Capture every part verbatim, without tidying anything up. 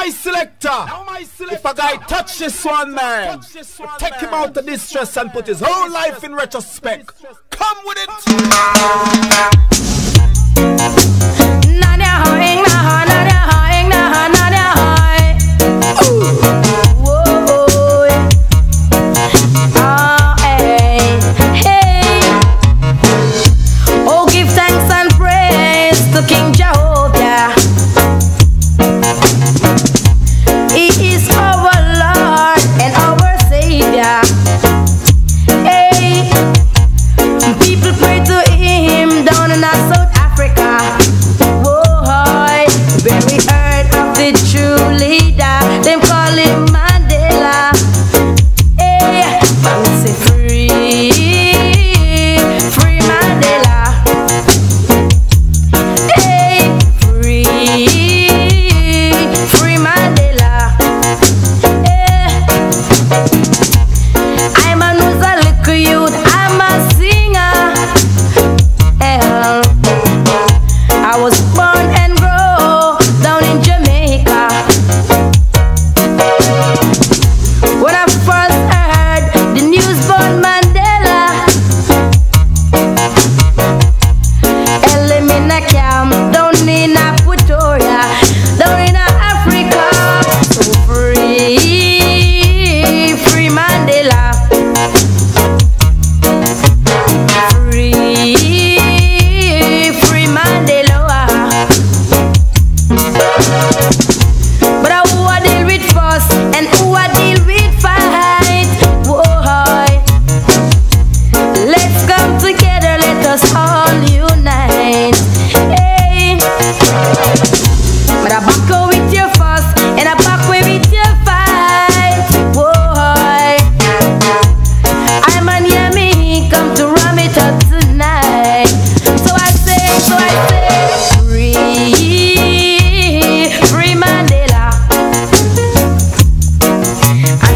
my selector. If a guy touch this one, man, we take him out of distress and put his whole life in retrospect. Come with it. Oh, give thanks and praise to King Jehovah. He is our Lord and our Savior. Hey, people pray to Him down in South Africa. Whoa, where we heard of the true leader, them call him Mandela. Hey, I'm say free, free Mandela. Hey, free, free Mandela. Hey, I'm a Nusa little youth, I'm a singer. Hell, I was born and grow down in Jamaica. When I first heard the news about Mandela, Elimina camp down in Equatoria, down in Africa. So free, free Mandela. Free, free Mandela. But who I deal with first and who I deal with fight. Whoa, let's come together, let us all unite. Hey, but I back away with you first and I back away with your fight. Whoa, I'm an yummy, come to ram it up tonight. So I say, so I say, free, free Mandela. And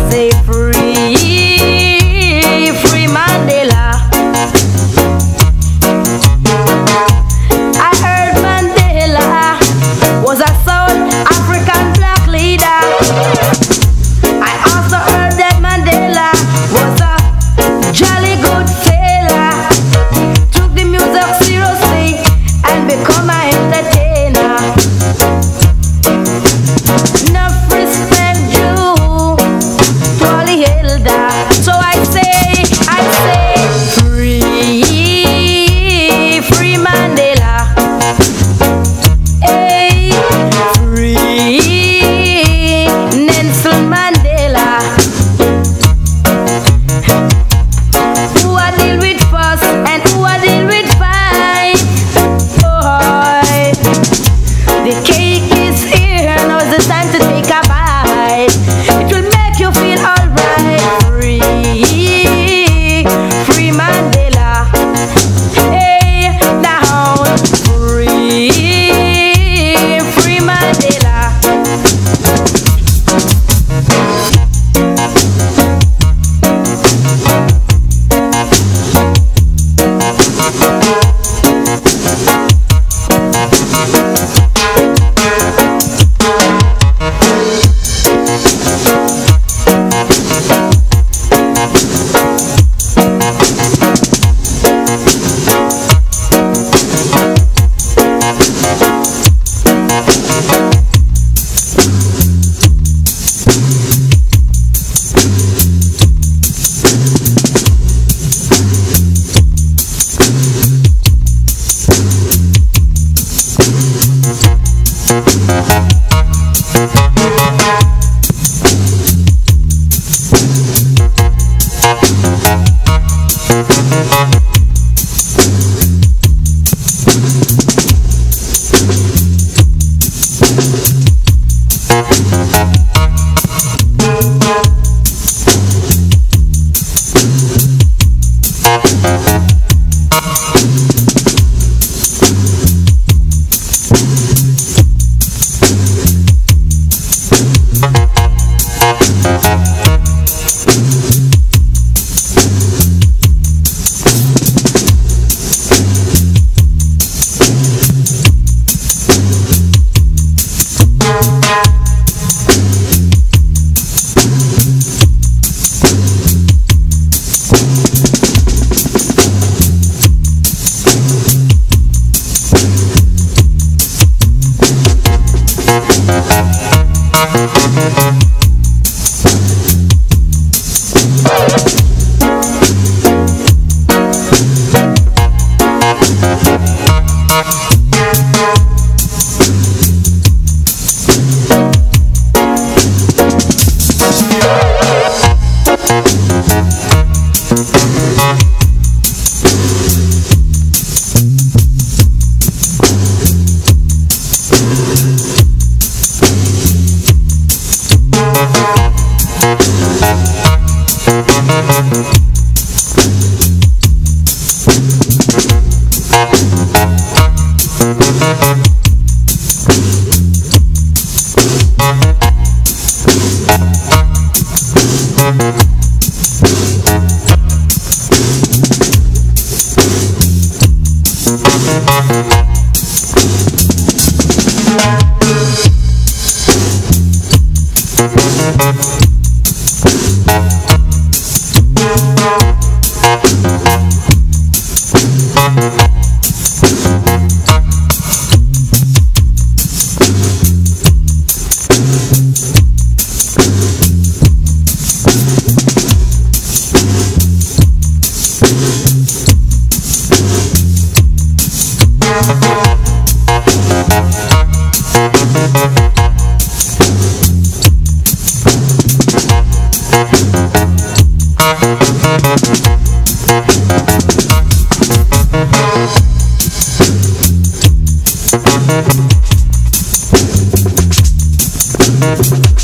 We'll be right back.